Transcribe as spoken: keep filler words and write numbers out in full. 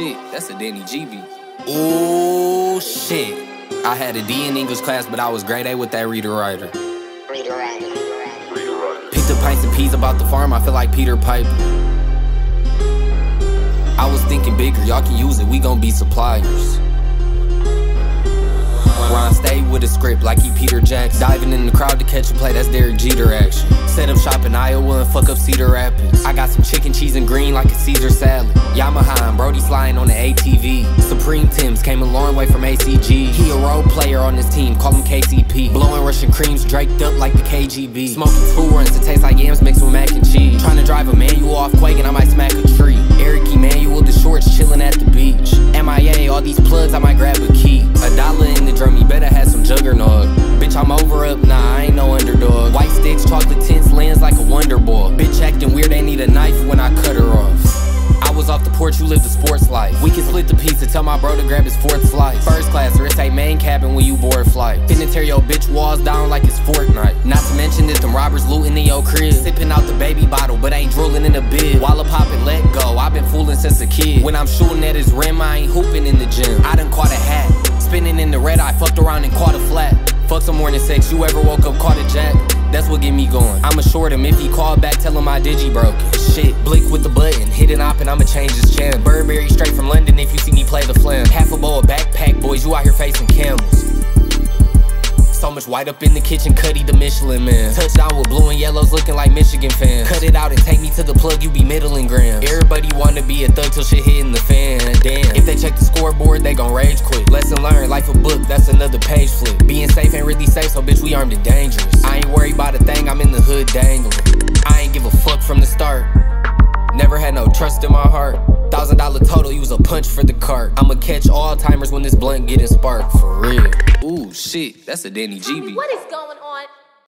shit, that's a Danny G B. Ooh, shit. I had a D in English class, but I was grade A with that reader writer. Reader writer. Reader writer. Picked up pints and peas about the farm, I feel like Peter Piper. I was thinking bigger, y'all can use it, we gon' be suppliers. Ron stayed with a script like he Peter Jackson. Diving in the crowd to catch a play, that's Derek Jeter action. Set up shop in Iowa and fuck up Cedar Rapids. I got some chicken, cheese, and green like a Caesar salad. Yamaha and Brody sliding on the A T V. Supreme Tims came a long way from A C G. He a role player on this team, call him K C P. Blowing Russian creams, draked up like the K G B. Smoking two runs to taste like yams mixed with mac and cheese. Trying to drive a manual off Quake and I might smack a tree. Eric Emanuel, the shorts chilling at the beach. M I A, all these plugs, I might grab a key. A dollar in the drum, you better have some juggernaut. Bitch, I'm over up, nah, I ain't no underdog. White sticks, chocolate tints, lens like a wonder ball. Bitch acting weird, they need a knife when I cut her off. I was off the porch, you lived a sports life. We can split the pizza, tell my bro to grab his fourth slice. First class, or it's a main cabin when you board flight. Finna tear your bitch walls down like it's Fortnite. Not to mention that them robbers looting in your crib. Sipping out the baby bottle, but ain't drooling in the bib. Walla pop and let go, I've been fooling since a kid. When I'm shooting at his rim, I ain't hooping in the gym. I done caught a hat, spinning in the red eye, fucked around and caught a flat. Fuck some morning sex, you ever woke up, caught a jack? That's what get me going. I'ma short him, if he call back, tell him my digi broken. Shit, blick with the button, hit an op and I'ma change his channel. Burberry straight from London if you see me play the flam. Half a bowl of backpack boys, you out here facing camels. So much white up in the kitchen, Cuddy the Michelin man. Touchdown with blue and yellows looking like Michigan fans. Cut it out and take me to the plug, you be middling grams. Everybody wanna be a thug till shit hitting the fan. Damn, if they check the scoreboard, they gon' rage quit. Lesson learned, life a book, that's another page flip. Being safe ain't really safe, so bitch we armed and dangerous. I ain't worried about a thing, I'm in the hood dangling. I ain't give a fuck from the start. Never had no trust in my heart. Thousand dollar total, use a punch for the cart. I'ma catch all timers when this blunt getting sparked, for real. Ooh, shit, that's a Danny G B. What is going on?